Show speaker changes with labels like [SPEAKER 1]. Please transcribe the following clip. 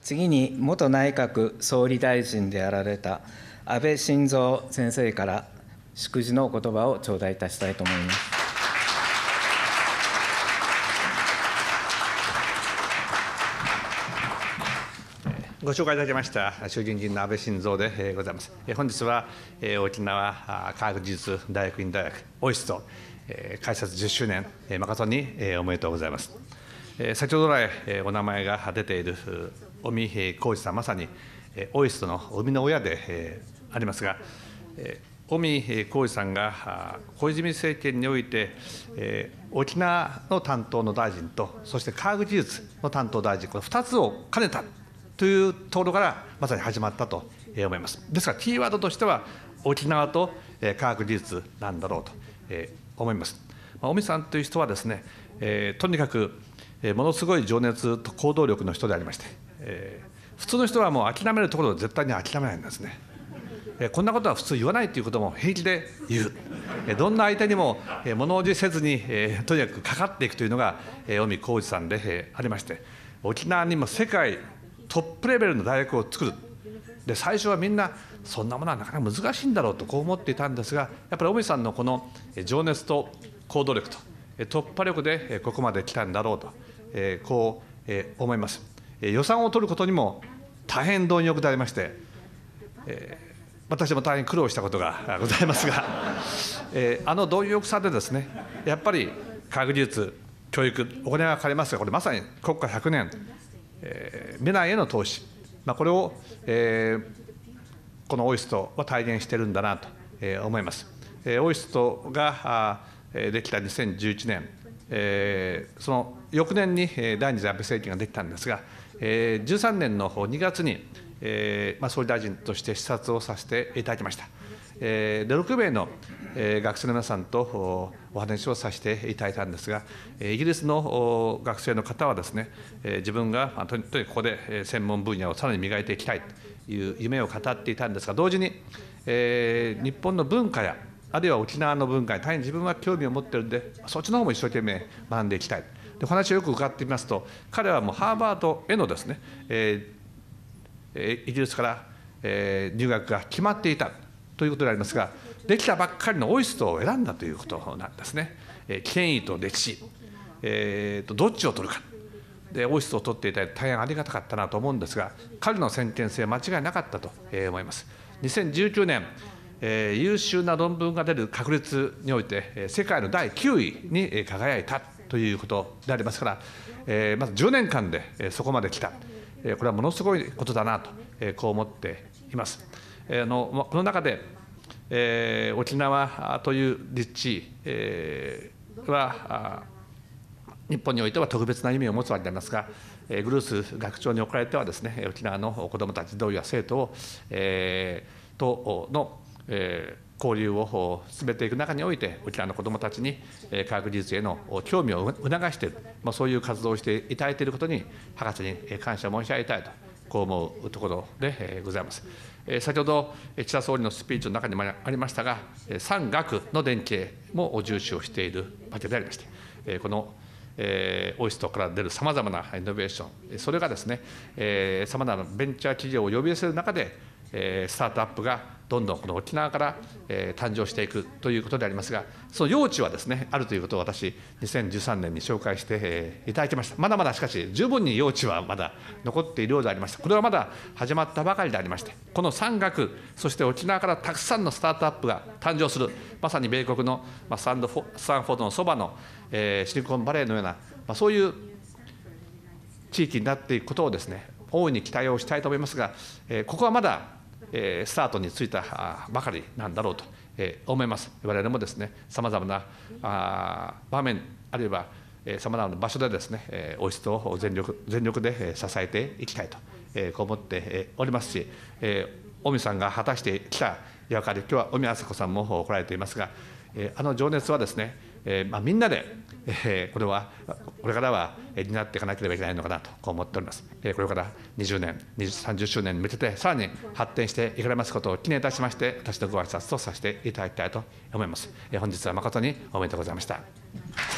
[SPEAKER 1] 次に元内閣総理大臣であられた安倍晋三先生から祝辞のお言葉を頂戴いたしたいと思います。
[SPEAKER 2] ご紹介いただきました衆議院議員の安倍晋三でございます。本日は沖縄科学技術大学院大学OIST開設10周年、誠におめでとうございます。先ほど来お名前が出ている尾身浩二さん、まさにOISTの生みの親でありますが、尾身浩二さんが小泉政権において、沖縄の担当の大臣と、そして科学技術の担当大臣、この2つを兼ねたというところからまさに始まったと思います。ですから、キーワードとしては、沖縄と科学技術なんだろうと思います。尾身さんという人はですね、とにかくものすごい情熱と行動力の人でありまして、普通の人はもう諦めるところを絶対に諦めないんですね。こんなことは普通言わないということも平気で言う。どんな相手にも物おじせずにとにかくかかっていくというのが尾身浩二さんでありまして、沖縄にも世界トップレベルの大学を作る。で、最初はみんなそんなものはなかなか難しいんだろうとこう思っていたんですが、やっぱり尾身さんのこの情熱と行動力と突破力でここまで来たんだろうとこう思います。予算を取ることにも大変貪欲でありまして、私も大変苦労したことがございますが、あの貪欲さでですね、やっぱり科学技術、教育、お金がかかりますが、これまさに国家100年、未来への投資、これを、このOISTは体現しているんだなと思います。OISTができた2011年、その翌年に第二次安倍政権ができたんですが、13年の2月に総理大臣として視察をさせていただきました。で6名の学生の皆さんとお話をさせていただいたんですが、イギリスの学生の方はですね、自分がとにかくここで専門分野をさらに磨いていきたいという夢を語っていたんですが、同時に日本の文化やあるいは沖縄の文化に大変自分は興味を持っているので、そっちの方も一生懸命学んでいきたい。でお話をよく伺ってみますと、彼はもうハーバードへのですね、イギリスから入学が決まっていたということでありますが、できたばっかりのOISTを選んだということなんですね。権威と歴史、どっちを取るか。でOISTを取っていただいて大変ありがたかったなと思うんですが、彼の先見性は間違いなかったと思います。2019年、優秀な論文が出る確率において世界の第9位に輝いたということでありますから、まず10年間でそこまで来た。これはものすごいことだなとこう思っています。この中で、沖縄という立地、は日本においては特別な意味を持つわけでありますが、グルース学長におかれてはですね、沖縄の子どもたち、同意や生徒を、との、交流を進めていく中において、沖縄の子どもたちに科学技術への興味を促している、そういう活動をしていただいていることに、博士に感謝申し上げたいと、こう思うところでございます。先ほど岸田総理のスピーチの中にもありましたが、産学の連携も重視をしているわけでありまして、このOISTから出るさまざまなイノベーション、それがですね、さまざまなベンチャー企業を呼び寄せる中で、スタートアップがどんどんこの沖縄から誕生していくということでありますが、その用地はですね、あるということを私、2013年に紹介していただきました。まだまだしかし、十分に用地はまだ残っているようでありました。これはまだ始まったばかりでありまして、この産学、そして沖縄からたくさんのスタートアップが誕生する、まさに米国のスタンフォードのそばのシリコンバレーのような、そういう地域になっていくことをですね、大いに期待をしたいと思いますが、ここはまだスタートについたばかりなんだろうと思います。我々もですね、さまざまな場面、あるいはさまざまな場所でですね、OISTを全力で支えていきたいとこう思っておりますし、尾身さんが果たしてきた役割、今日は尾身朝子さんも来られていますが、あの情熱はですね、みんなで、これからは担っていかなければいけないのかなとこう思っております。これから20年、30周年に向けて、さらに発展していかれますことを記念いたしまして、私のご挨拶とさせていただきたいと思います。本日は誠におめでとうございました。